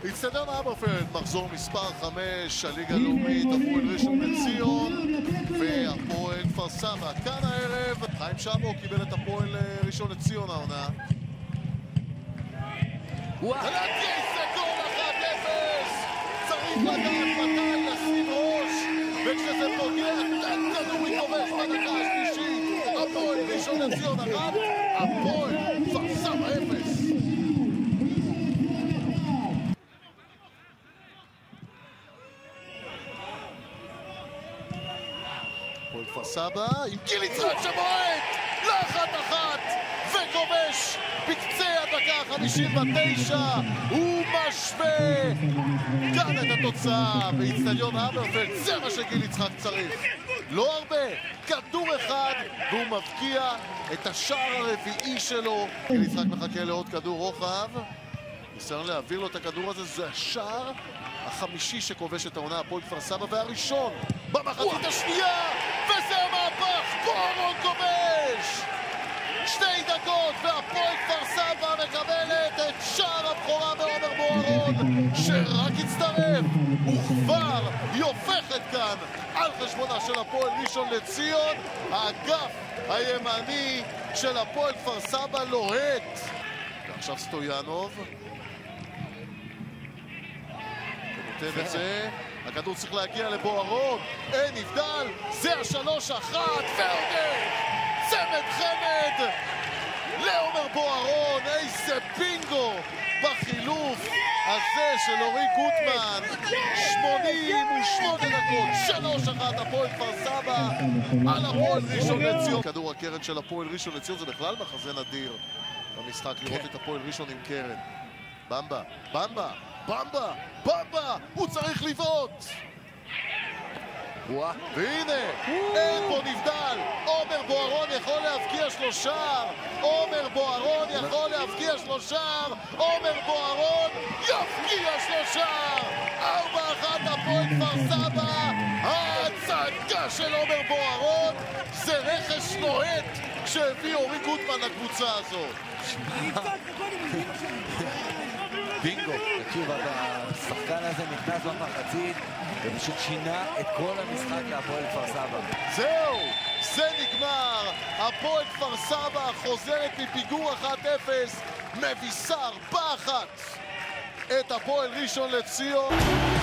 אצטדיון אברפלד, מחזור מספר 5, הליגה הלאומית, הפועל ראשון לציון והפועל כפר סבא. כאן הערב, חיים שבו קיבל את הפועל ראשון לציון העונה. גלאטי זה גול 1-0! צריך לדעת מתי לשים ראש, וכשזה פוגע, כדור יכובש בדקה השלישית. הפועל ראשון לציון 1, הפועל כפר סבא 0. הפועל כפר סבא עם גיל יצחק שבועט ל1-1 וכובש בקצה הדקה 59. הוא משווה כאן את התוצאה באצטדיון אברפלד. זה מה שגיל יצחק צריך, לא הרבה, כדור אחד והוא מבקיע את השער הרביעי שלו. גיל יצחק מחכה לעוד כדור רוחב, ניסיון להעביר לו את הכדור הזה. זה השער החמישי שכובש את העונה הפועל כפר סבא, והראשון במחצית השנייה, וזה המהפך. בוארון כובש 2 דקות והפועל כפר סבא מקבלת את שער הבכורה מעומר בוארון, שרק הצטרף וכבר היא הופכת כאן על חשבונה של הפועל ראשון לציון. האגף הימני של הפועל כפר סבא לוהט. ועכשיו סטויאנוב כותב את זה, הכדור צריך להגיע לבוארון, אין נבדל, זה 3-1 ועודד צמד חמד לעומר בוארון. איזה בינגו בחילוף הזה של אורי גוטמן. 88 דקות, 3-1 הפועל כפר סבא על הפועל ראשון לציון. כדור הקרן של הפועל ראשון לציון, זה בכלל מחזה נדיר במשחק לראות את הפועל ראשון עם קרן. במבה, במבה, במבה, במבה, הוא צריך לבעוט. והנה, אין פה נבדל. עומר בוארון יכול להבקיע 3. עומר בוארון יכול להבקיע 3. עומר בוארון יבקיע 3. 4-1 הפועל כפר סבא. ההצגה של עומר בוארון זה רכש נוהט שהביא אורי גוטמן לקבוצה הזאת. בינגו, תקשיב, השחקן הזה נכנס במחצית ופשוט שינה את כל המשחק להפועל כפר סבא. זהו, זה נגמר. הפועל כפר סבא חוזרת מפיגור 1-0, מביסה 4-1 את הפועל ראשון לציון.